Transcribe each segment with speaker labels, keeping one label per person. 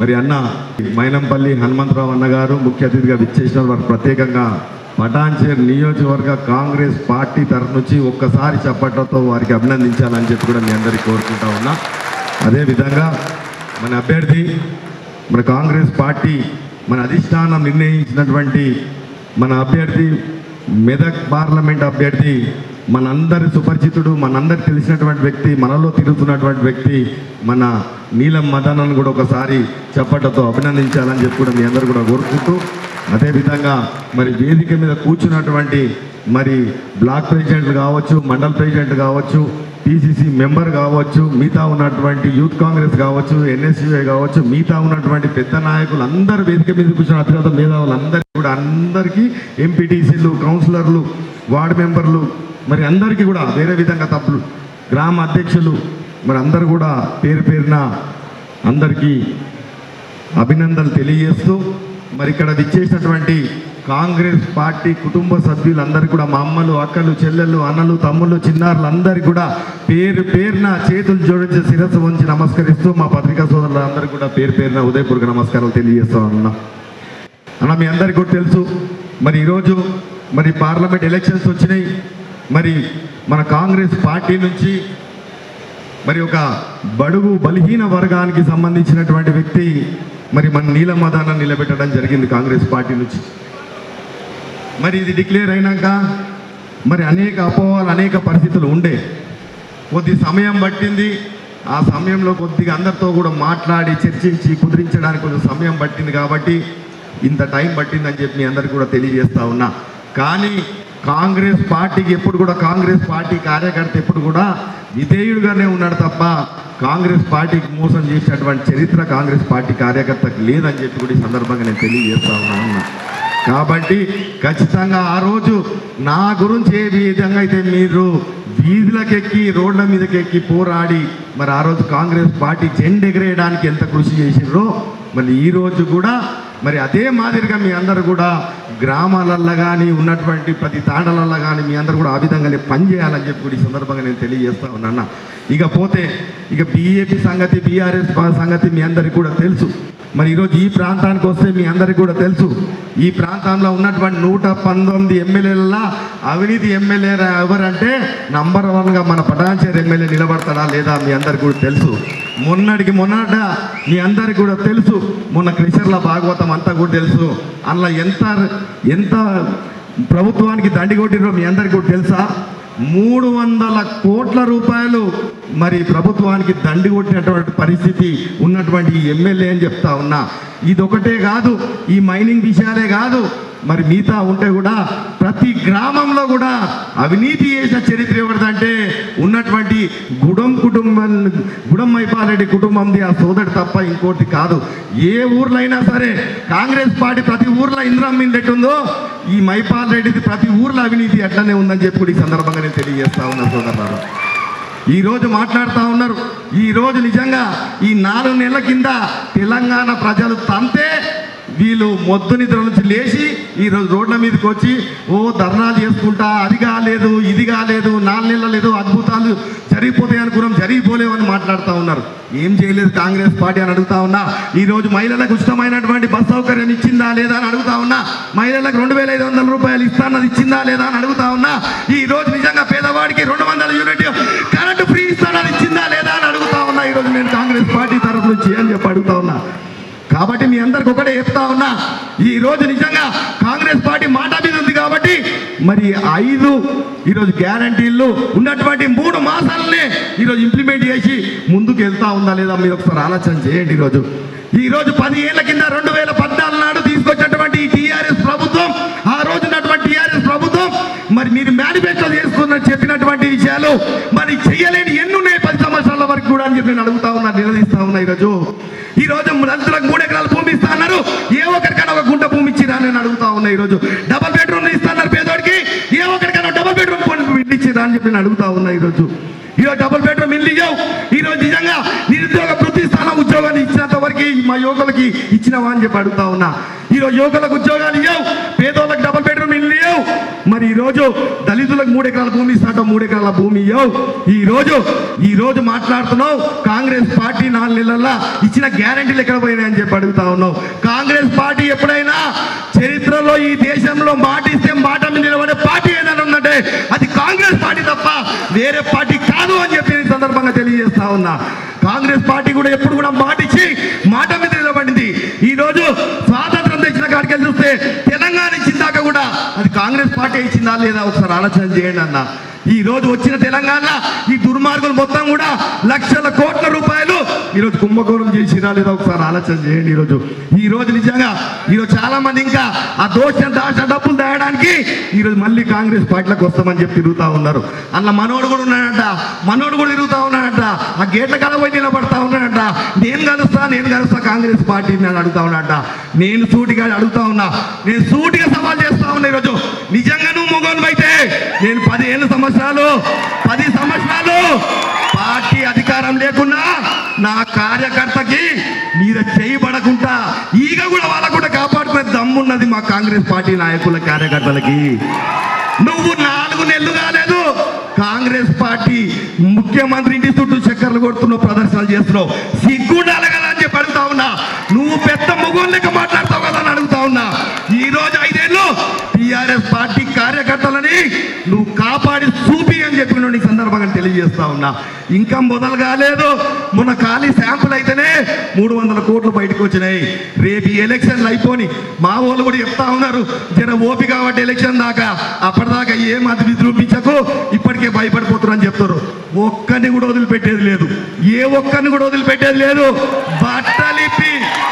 Speaker 1: మరి అన్న మైనంపల్లి హనుమంతరావు అన్న గారు ముఖ్య అతిథిగా విచ్చేసిన వారు ప్రత్యేకంగా పటాన్చేరు నియోజకవర్గ కాంగ్రెస్ పార్టీ తరఫు నుంచి ఒక్కసారి చప్పట్లతో వారికి అభినందించాలని చెప్పి కూడా మీ అందరికీ కోరుకుంటా ఉన్నా. అదేవిధంగా మన అభ్యర్థి మన కాంగ్రెస్ పార్టీ మన అధిష్టానం నిర్ణయించినటువంటి మన అభ్యర్థి మెదక్ పార్లమెంట్ అభ్యర్థి మనందరి సుపరిచితుడు, మనందరికి తెలిసినటువంటి వ్యక్తి, మనలో తిరుగుతున్నటువంటి వ్యక్తి మన నీలం మదనను కూడా ఒకసారి చప్పట్లతో అభినందించాలని చెప్పి కూడా మీ అందరూ కూడా కోరుకుంటూ, అదేవిధంగా మరి వేదిక మీద కూర్చున్నటువంటి మరి బ్లాక్ ప్రెసిడెంట్లు కావచ్చు, మండల్ ప్రెసిడెంట్ కావచ్చు, పిసిసి మెంబర్ కావచ్చు, మిగతా ఉన్నటువంటి యూత్ కాంగ్రెస్ కావచ్చు, ఎన్ఎస్యుఐ కావచ్చు, మిగతా ఉన్నటువంటి పెద్ద నాయకులు అందరూ వేదిక మీద కూర్చున్న అత్యంత మేధావులందరికీ కూడా అందరికీ ఎంపీటీసీలు, కౌన్సిలర్లు, వార్డు మెంబర్లు మరి అందరికీ కూడా వేరే విధంగా తప్పులు గ్రామ అధ్యక్షులు మరి అందరూ కూడా పేరు పేరున అందరికీ అభినందనలు తెలియజేస్తూ మరి ఇక్కడ విచ్చేసినటువంటి కాంగ్రెస్ పార్టీ కుటుంబ సభ్యులందరికీ కూడా మా అమ్మలు, అక్కలు, చెల్లెళ్ళు, అన్నలు, తమ్ముళ్ళు, చిన్నారులు అందరికీ కూడా పేరు పేరున చేతులు జోడించి శిరస్సు వంచి నమస్కరిస్తూ మా పత్రికా సోదరులందరికీ కూడా పేరు పేరున ఉదయపూర్వక నమస్కారాలు తెలియజేస్తా ఉన్నా. అన్న మీ అందరికీ కూడా తెలుసు మరి ఈరోజు మరి పార్లమెంట్ ఎలక్షన్స్ వచ్చినాయి. మరి మన కాంగ్రెస్ పార్టీ నుంచి మరి ఒక బడుగు బలహీన వర్గానికి సంబంధించినటువంటి వ్యక్తి మరి మన నీలం మదన నిలబెట్టడం జరిగింది కాంగ్రెస్ పార్టీ నుంచి. మరి ఇది డిక్లేర్ అయినాక మరి అనేక అపోహలు, అనేక పరిస్థితులు ఉండే, కొద్ది సమయం పట్టింది. ఆ సమయంలో కొద్దిగా అందరితో కూడా మాట్లాడి చర్చించి కుదిరించడానికి కొంచెం సమయం పట్టింది కాబట్టి ఇంత టైం పట్టిందని చెప్పి మీ అందరికీ కూడా తెలియజేస్తా ఉన్నా. కానీ కాంగ్రెస్ పార్టీకి ఎప్పుడు కూడా కాంగ్రెస్ పార్టీ కార్యకర్త ఎప్పుడు కూడా విధేయుడుగానే ఉన్నాడు తప్ప కాంగ్రెస్ పార్టీకి మోసం చేసినటువంటి చరిత్ర కాంగ్రెస్ పార్టీ కార్యకర్తకు లేదని చెప్పి కూడా ఈ సందర్భంగా నేను తెలియజేస్తా ఉన్నాను. కాబట్టి ఖచ్చితంగా ఆ రోజు నా గురించి ఏ విధంగా అయితే మీరు వీధులకెక్కి రోడ్ల మీదకెక్కి పోరాడి మరి ఆ రోజు కాంగ్రెస్ పార్టీ జెండెగరేయడానికి ఎంత కృషి చేసిర్రో మరి ఈరోజు కూడా మరి అదే మాదిరిగా మీ అందరూ కూడా గ్రామాలల్లో కానీ ఉన్నటువంటి ప్రతి తాండలల్లో కానీ మీ అందరూ కూడా ఆ విధంగానే పనిచేయాలని చెప్పి కూడా ఈ సందర్భంగా నేను తెలియజేస్తా ఉన్నాను. ఇకపోతే ఇక బీజేపీ సంగతి, బీఆర్ఎస్ సంగతి మీ అందరికీ కూడా తెలుసు. మరి ఈరోజు ఈ ప్రాంతానికి వస్తే మీ అందరికీ కూడా తెలుసు, ఈ ప్రాంతంలో ఉన్నటువంటి 119 ఎమ్మెల్యేలలో అవినీతి ఎమ్మెల్యే ఎవరంటే నంబర్ 1గా మన పటాన్చేరు ఎమ్మెల్యే నిలబడతాడా లేదా మీ అందరికీ కూడా తెలుసు. మొన్నట మీ అందరికీ కూడా తెలుసు, మొన్న క్రిషర్ల భాగవతం అంతా కూడా తెలుసు. అందులో ఎంత ప్రభుత్వానికి దండి కొట్టిరో మీ అందరికీ కూడా తెలుసా? 300 కోట్ల రూపాయలు మరి ప్రభుత్వానికి దండి కొట్టినటువంటి పరిస్థితి ఉన్నటువంటి ఎమ్మెల్యే అని చెప్తా ఉన్నా. ఇదొకటే కాదు, ఈ మైనింగ్ విషయాలే కాదు, మరి మిగతా ఉంటే కూడా ప్రతి గ్రామంలో కూడా అవినీతి చేసిన చరిత్ర ఎవరిదంటే ఉన్నటువంటి గుడం మైపాలరెడ్డి కుటుంబంది ఆ సోదరుడు తప్ప ఇంకోటి కాదు. ఏ ఊర్లో అయినా సరే కాంగ్రెస్ పార్టీ ప్రతి ఊర్లో ఇంద్రమ్మ ఎట్టుందో ఈ మైపాల్ రెడ్డిది ప్రతి ఊర్లో అవినీతి అట్లనే ఉందని చెప్పి ఈ సందర్భంగా నేను తెలియజేస్తా ఉన్నా సోదరులారా. ఈరోజు మాట్లాడుతూ ఉన్నారు, ఈరోజు నిజంగా ఈ 4 నెలల కింద తెలంగాణ ప్రజలు తంతే వీళ్ళు మొద్దు నిద్ర నుంచి లేచి ఈరోజు రోడ్ల మీదకి వచ్చి ధర్నాలు చేసుకుంటా అది కాలేదు ఇది కాలేదు 4 నెలలు లేదు అద్భుతాలు జరిగిపోతాయి అనుకున్నాం, జరిగిపోలేవని మాట్లాడుతూ ఉన్నారు. ఏం చేయలేదు కాంగ్రెస్ పార్టీ అని అడుగుతా ఉన్నా. ఈరోజు మహిళలకు ఉచితమైనటువంటి బస్ సౌకర్యం ఇచ్చిందా లేదా అని అడుగుతా ఉన్నా. మహిళలకు 2500 రూపాయలు ఇస్తానది ఇచ్చిందా లేదా అని అడుగుతా ఉన్నా. ఈరోజు నిజంగా పేదవాడికి 200 యూనిట్ కరెంటు ఫ్రీ ఇస్తానది ఇచ్చిందా లేదా అని అడుగుతా ఉన్నా. ఈరోజు నేను కాంగ్రెస్ పార్టీ తరఫు నుంచి అని చెప్పి అడుగుతా ఉన్నా. కాబట్టి మీ అందరికి ఒకటే చెప్తా ఉన్నా, ఈరోజు నిజంగా కాంగ్రెస్ పార్టీ మాట మీద ఉంది కాబట్టి మరి 5 ఈరోజు గ్యారంటీలు ఉన్నటువంటి 3 మాసాలనే ఈరోజు ఇంప్లిమెంట్ చేసి ముందుకు వెళ్తా ఉందా లేదా మీరు ఒకసారి ఆలోచన చేయండి. ఈరోజు 10 ఏళ్ల కింద 2014 నాడు తీసుకొచ్చినటువంటి ఈ టీఆర్ఎస్ ప్రభుత్వం, ఆ రోజు ఉన్నటువంటి టీఆర్ఎస్ ప్రభుత్వం మరి మీరు మేనిఫెస్టో చేసుకున్న చెప్పినటువంటి విషయాలు మరి చెయ్యలేని ఎన్నున్నాయి 10 సంవత్సరాల వరకు కూడా అని చెప్పి నేను అడుగుతా ఉన్నా, నిలదీస్తా ఉన్నా. ఈరోజు రైతులకు 3 ఎకరాలు భూమి ఇస్తా అన్నారు, ఏ ఒక్కరికైనా ఒక గుంట భూమి ఇచ్చిరా నేను అడుగుతా ఉన్నా. ఈరోజు డబల్ బెడ్రూమ్ ఇస్తా అన్నారు పేదోడికి, ఏ ఒక్కరికైనా డబల్ బెడ్రూమ్ ఇల్లు ఇచ్చిరా అని చెప్పి నేను అడుగుతా ఉన్నా. ఈరోజు డబుల్ బెడ్రూమ్ ఇల్లు ఇవ్వవు. ఈరోజు నిజంగా నిరుద్యోగ వృత్తి స్థానం ఉద్యోగాన్ని ఇచ్చినంత వరకు మా యువకులకి ఇచ్చినవా అని చెప్పి అడుగుతా ఉన్నా. ఈరోజు యువకులకు ఉద్యోగాలు ఇవ్వవు, పేదోళ్ళకి డబుల్ బెడ్రూమ్ ఇల్లు ఇవ్వవు, ఇయ్యవు. మరి ఈరోజు దళితులకు 3 ఎకరాల భూమి ఇస్తాట, 3 ఎకరాల భూమి ఇయ్యవు. ఈ రోజు మాట్లాడుతున్నావు కాంగ్రెస్ పార్టీ 4 నెలల్లో ఇచ్చిన గ్యారెంటీలు ఎక్కడ పోయినాయని చెప్పి అడుగుతా ఉన్నావు. కాంగ్రెస్ పార్టీ ఎప్పుడైనా చరిత్రలో ఈ దేశంలో మాట ఇస్తే మాట మీద నిలబడే పార్టీ ఏదైనా ఉందంటే అది కాంగ్రెస్ పార్టీ తప్ప వేరే పార్టీ కాదు అని చెప్పి ఈ సందర్భంగా తెలియజేస్తా ఉన్నా. కాంగ్రెస్ పార్టీ కూడా ఎప్పుడు కూడా మాట ఇచ్చి మాట మీద నిలబడింది. ఈ రోజు స్వాతంత్రం తెచ్చిన కాడికి చూస్తే తెలంగాణ ఇచ్చిందాక కూడా అది కాంగ్రెస్ పార్టీ ఇచ్చిందా లేదా ఒకసారి ఆలోచన చేయండి అన్న. ఈ రోజు వచ్చిన తెలంగాణ ఈ దుర్మార్గులు మొత్తం కూడా లక్షల కోట్ల రూపాయలు ఈరోజు కుంభకోణం చేసిరా లేదా ఒకసారి ఆలోచన చేయండి. ఈ రోజు నిజంగా ఈరోజు చాలా మంది ఇంకా ఆ దాచిన డబ్బులు దాయడానికి ఈరోజు మళ్ళీ కాంగ్రెస్ పార్టీలకు వస్తామని చెప్పి తిరుగుతూ ఉన్నారు. అందులో మనోడు కూడా ఉన్నాడంట, మనోడు కూడా తిరుగుతూ ఉన్నాడంట, ఆ గేట్ల కళ పోయి నిలబడతా ఉన్నాడంట. నేను కలుస్తా కాంగ్రెస్ పార్టీని నేను అడుగుతా ఉన్నాడంట. నేను సూటిగా అడుగుతా ఉన్నా, నేను సూటిగా సవాల్ చేస్తా ఉన్నా. ఈరోజు నిజంగా నువ్వు మొగోను అయితే నేను 10 సంవత్సరాలు పార్టీ అధికారం లేకున్నా నా కార్యకర్తకి మీద చేయబడకుండా ఈగ కూడా వాళ్ళకు కూడా కాపాడుకునే దమ్మున్నది మా కాంగ్రెస్ పార్టీ నాయకుల కార్యకర్తలకి. నువ్వు 4 నెలలు కాలేదు కాంగ్రెస్ పార్టీ ముఖ్యమంత్రి ఇంటి చుట్టూ చక్కర్లు కొడుతున్నావు, ప్రదర్శనలు చేస్తున్నావు. సిగ్గుండాలి కదా అని చెప్పి అడుగుతా ఉన్నా. నువ్వు పెద్ద మొగోలు లెక్క మాట్లాడతావు కదా అని అడుగుతా ఉన్నా. ఈ రోజు 5 ఏళ్ళు టీఆర్ఎస్ పార్టీ కార్యకర్తలని నువ్వు కాపాడి చూపి అని చెప్పి నేను ఈ సందర్భంగా తెలియజేస్తా ఉన్నా. ఇంకా మొదలు కాలేదు. మొన్న ఖాళీ శాంపుల్ అయితేనే 300 కోట్లు బయటకు వచ్చినాయి. రేపు ఎలక్షన్లు అయిపోయి మా వాళ్ళు కూడా చెప్తా ఉన్నారు, జర ఓపిక కాబట్టి ఎలక్షన్ దాకా, అప్పటిదాకా ఏం అది చూపించకు, ఇప్పటికే భయపడిపోతున్నారు అని చెప్తారు. ఒక్కరిని కూడా వదిలిపెట్టేది లేదు, ఏ ఒక్కరిని కూడా వదిలిపెట్టేది లేదు. బట్టలిప్పి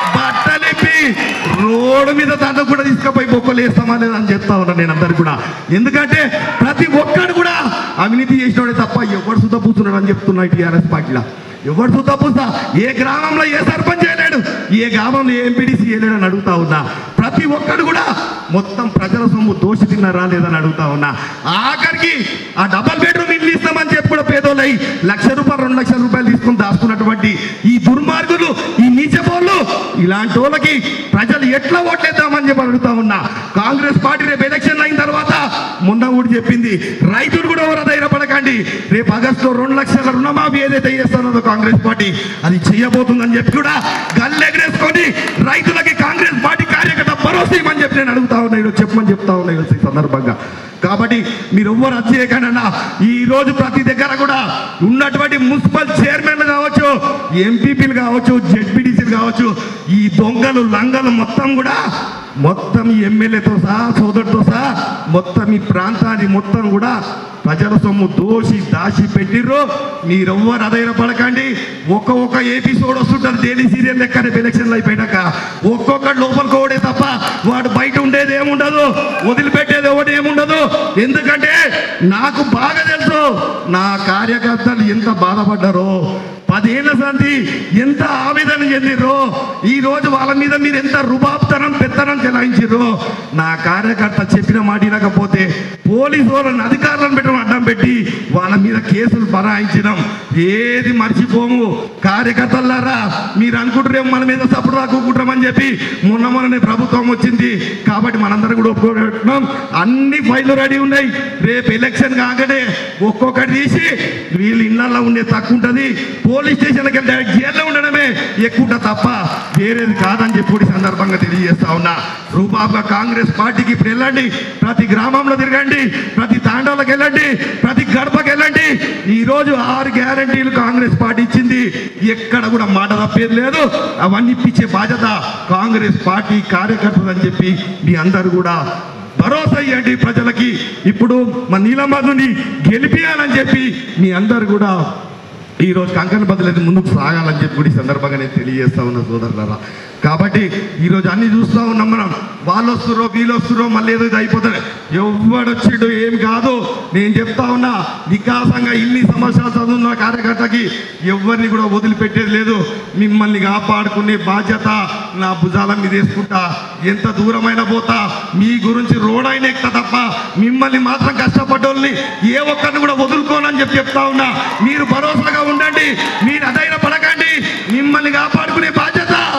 Speaker 1: రోడ్డు మీద దాంట్లో కూడా తీసుకుపోయి బొక్కలు వేస్తామా లేదా అని చెప్తా ఉన్నా నేను అందరు కూడా. ఎందుకంటే ప్రతి ఒక్కడు కూడా అవినీతి చేసినోడే తప్ప ఎవరు సుద్ధ పూస్తున్నాడు అని చెప్తున్నా టీఆర్ఎస్ పార్టీలో. ఎవరు సుద్ధ పూస్తా, ఏ గ్రామంలో ఏ సర్పంచ్ చేయలేడు, ఏ గ్రామంలో ఏ ఎంపీడీసీ చేయలేడు అని అడుగుతా ఉన్నా. ప్రతి ఒక్కడు కూడా మొత్తం ప్రజల సొమ్ము దోషి తిన్నారా లేదని అడుగుతా ఉన్నా. ఆఖరికి ఆ డబల్ బెడ్రూమ్ ఇల్లు ఇస్తామని చెప్పి కూడా పేదోళ్ళై 1 లక్ష రూపాయలు 2 లక్షల రూపాయలు తీసుకుని దాచుకున్నటువంటి ఈ దుర్మార్గులు, ఈ నీచపోళ్ళు, ఇలాంటి వాళ్ళకి ప్రజలు ఎట్లా ఓట్లేద్దామని చెప్పి అడుగుతా ఉన్నా. కాంగ్రెస్ పార్టీ రేపు ఎలక్షన్ అయిన తర్వాత మొన్న కూడా చెప్పింది, రైతులు కూడా ఎవరో ధైర్యపడకండి, రేపు ఆగస్టులో 2 లక్షల రుణమాఫీ ఏదైతే చేస్తానో కాంగ్రెస్ పార్టీ అది చేయబోతుందని చెప్పి కూడా గల్లెగరేసుకొని రైతులకి కాంగ్రెస్ పార్టీ కార్యకర్త భరోసా ఇవ్వమని చెప్పి నేను అడుగుతా ఉన్నా, ఈరోజు చెప్పమని చెప్తా ఉన్నా ఈ సందర్భంగా. కాబట్టి మీరు ఎవ్వరు అధ్యయకన్నా ఈ రోజు ప్రతి దగ్గర కూడా ఉన్నటువంటి మున్సిపల్ చైర్మన్లు కావచ్చు, ఎంపీపీలు కావచ్చు, జెడ్పీటీసీలు కావచ్చు, ఈ దొంగలు లంగలు మొత్తం ఈ ఎమ్మెల్యేతో సహా సోదరుతో సహా మొత్తం ఈ ప్రాంతాన్ని మొత్తం కూడా ప్రజల సొమ్ము దాచి పెట్టిర్రు. మీరెవ్వరు అధైర్యపడకండి. ఒక్కొక్క ఎపిసోడ్ వస్తుంటారు డైలీ సీరియల్ లెక్క. ఎలక్షన్లు అయిపోయాక ఒక్కొక్కటి లోపలికి ఓడే తప్ప వాడు బయట ఉండేది ఏముండదు, వదిలిపెట్టేది ఒకటి ఏముండదు. ఎందుకంటే నాకు బాగా తెలుసు నా కార్యకర్తలు ఎంత బాధపడ్డారో, 10 ఏళ్ల సంధి ఎంత ఆవేదన చెందిర్రో, ఈ రోజు వాళ్ళ మీద మీరు ఎంత రుబాబ్తనం పెత్తనం చెలాయించిర్రో. నా కార్యకర్త చెప్పిన మాట వినకపోతే పోలీసు వాళ్ళని అధికారులను పెట్టడం అడ్డం పెట్టి వాళ్ళ మీద కేసులు బనాయించడం ఏది మర్చిపోము. కార్యకర్తలారా, మీరు అనుకుంటారేమో మన మీద సపోర్ట్ రాకుంటామని చెప్పి మొన్ననే ప్రభుత్వం వచ్చింది కాబట్టి మనందరం కూడా ఒప్పుకోవడం. అన్ని ఫైళ్ళు రెడీ ఉన్నాయి. రేపు ఎలక్షన్ కాగానే ఒక్కొక్కటి తీసి వీళ్ళు ఇళ్ళల్లో ఉండే తక్కువ ఉంటుంది, పోలీస్ స్టేషన్కి వెళ్ళి డైరెక్ట్ జైల్లో ఉండడమే ఎక్కువ తప్ప వేరేది కాదని చెప్పి సందర్భంగా తెలియజేస్తా ఉన్నా. రూపాబుగా కాంగ్రెస్ పార్టీకి ఇప్పుడు వెళ్ళండి, ప్రతి గ్రామంలో తిరగండి, ప్రతి తాండాలకు వెళ్ళండి, ప్రతి గడపకి వెళ్ళండి. ఈరోజు 6 గ్యారంటీలు కాంగ్రెస్ పార్టీ ఇచ్చింది, ఎక్కడ కూడా మాట తప్పేది లేదు. అవన్నీ ఇప్పించే బాధ్యత కాంగ్రెస్ పార్టీ కార్యకర్తలు అని చెప్పి మీ అందరు కూడా భరోసా ఇవ్వండి ప్రజలకి. ఇప్పుడు మన నీలమ్మని గెలిపియాలని చెప్పి మీ అందరు కూడా ఈరోజు కంకణ బదులైతే ముందుకు సాగాలని చెప్పి కూడా ఈ సందర్భంగా నేను తెలియజేస్తా ఉన్నా సోదరులారా. కాబట్టి ఈరోజు అన్ని చూస్తూ ఉన్నాం మనం, వాళ్ళు వస్తుర్రో వీళ్ళు వస్తుర్రో మళ్ళీ ఏదో అయిపోతుంది. ఎవడొచ్చిండు ఏం కాదు. నేను చెప్తా ఉన్నా, వికాసంగా ఇన్ని సంవత్సరాలు చదువున్న కార్యకర్తకి ఎవరిని కూడా వదిలిపెట్టేది లేదు. మిమ్మల్ని కాపాడుకునే బాధ్యత నా భుజాల మీద వేసుకుంటా, ఎంత దూరమైనా పోతా, మీ గురించి రోడ్ అయినా ఎక్కుతా తప్ప మిమ్మల్ని మాత్రం కష్టపడ్డోళ్ళని ఏ ఒక్కరిని కూడా వదులుకోనని చెప్పి చెప్తా ఉన్నా. మీరు భరోసాగా ఉండండి, మీరు అధైర్యపడకండి. మిమ్మల్ని కాపాడుకునే బాధ్యత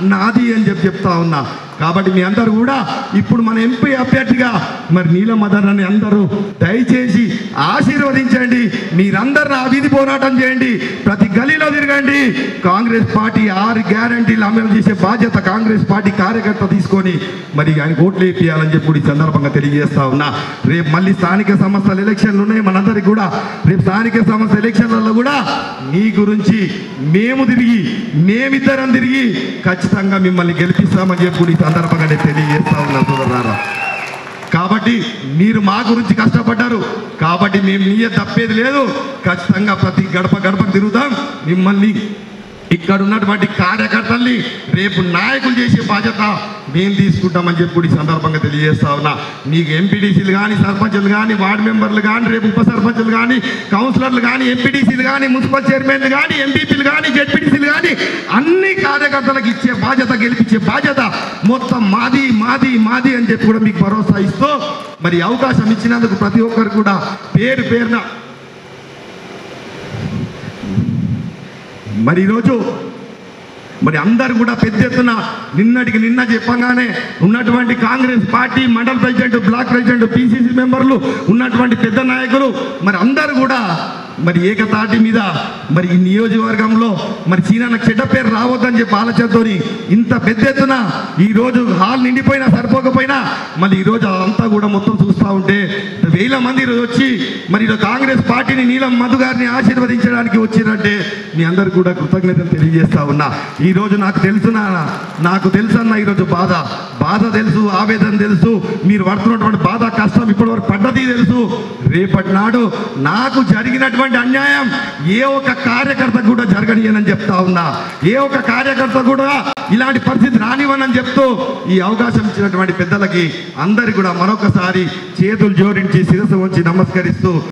Speaker 1: నాది అని చెప్తా ఉన్నా. కాబట్టి మీ అందరూ కూడా ఇప్పుడు మన ఎంపీ అభ్యర్థిగా మరి నీలం మదన్ అని అందరూ దయచేసి ఆశీర్వదించండి. మీరందరూ నా వీధి పోరాటం చేయండి, ప్రతి గలీలో తిరగండి. కాంగ్రెస్ పార్టీ 6 గ్యారంటీలు అమలు చేసే బాధ్యత కాంగ్రెస్ పార్టీ కార్యకర్త తీసుకొని మరి ఆయన ఓట్లు వేయాలని చెప్పి ఈ సందర్భంగా తెలియజేస్తా ఉన్నా. రేపు మళ్ళీ స్థానిక సంస్థల ఎలక్షన్లు ఉన్నాయి మనందరికి కూడా. రేపు స్థానిక సంస్థల ఎలక్షన్లలో కూడా మీ గురించి మేమిద్దరం తిరిగి ఖచ్చితంగా మిమ్మల్ని గెలిపిస్తామని చెప్పి ఈ సందర్భంగా నేను తెలియజేస్తా ఉన్నా సోదరులారా. కాబట్టి మీరు మా గురించి కష్టపడ్డారు కాబట్టి మేము నీ తప్పేది లేదు. ఖచ్చితంగా ప్రతి గడపకు తిరుగుతాం. మిమ్మల్ని ఇక్కడ ఉన్నటువంటి కార్యకర్తల్ని రేపు నాయకులు చేసే బాధ్యత మేము తీసుకుంటామని చెప్పి ఈ సందర్భంగా తెలియజేస్తా ఉన్నా. మీకు ఎంపీటీసీలు కానీ, సర్పంచులు కానీ, వార్డు మెంబర్లు కానీ, రేపు ఉప సర్పంచులు కానీ, కౌన్సిలర్లు కానీ, ఎంపీటీసీలు కానీ, మున్సిపల్ చైర్మన్లు కానీ, ఎంపీపీలు కానీ, జెడ్పీటీసీలు కానీ అన్ని కార్యకర్తలకు ఇచ్చే బాధ్యత, గెలిపించే బాధ్యత మొత్తం మాది మాది మాది అని చెప్పి కూడా మీకు భరోసా ఇస్తూ మరి అవకాశం ఇచ్చినందుకు ప్రతి ఒక్కరు కూడా పేరున మరి ఈరోజు మరి అందరు కూడా పెద్ద ఎత్తున నిన్న చెప్పగానే ఉన్నటువంటి కాంగ్రెస్ పార్టీ మండల ప్రెసిడెంట్, బ్లాక్ ప్రెసిడెంట్, పిసిసి మెంబర్లు, ఉన్నటువంటి పెద్ద నాయకులు మరి అందరు కూడా మరి ఏకతాటి మీద మరి ఈ నియోజకవర్గంలో మరి చీనాకు చెడ్డ పేరు రావద్దని చెప్పి ఆలోచనతో ఇంత పెద్ద ఎత్తున ఈరోజు హాల్ నిండిపోయినా సరిపోకపోయినా మళ్ళీ ఈరోజు అంతా కూడా మొత్తం చూస్తూ ఉంటే 1000 మంది ఈరోజు వచ్చి మరి ఈరోజు కాంగ్రెస్ పార్టీని నీలం మధు గారిని ఆశీర్వదించడానికి వచ్చిరంటే మీ అందరు కూడా కృతజ్ఞతలు తెలియజేస్తా ఉన్నా. ఈరోజు నాకు తెలుసన్న ఈరోజు బాధ తెలుసు, ఆవేదన తెలుసు, మీరు పడుతున్నటువంటి బాధ కష్టం ఇప్పటివరకు పడ్డది తెలుసు. రేపటి నాడు నాకు జరిగినటువంటి అన్యాయం ఏ ఒక్క కార్యకర్త కూడా జరగనియనని చెప్తా ఉన్నా. ఏ ఒక్క కార్యకర్త కూడా ఇలాంటి పరిస్థితి రానివ్వనని చెప్తూ ఈ అవకాశం ఇచ్చినటువంటి పెద్దలకి అందరికీ కూడా మరొకసారి చేతులు జోడించి శిరస్సు వంచి నమస్కరిస్తూ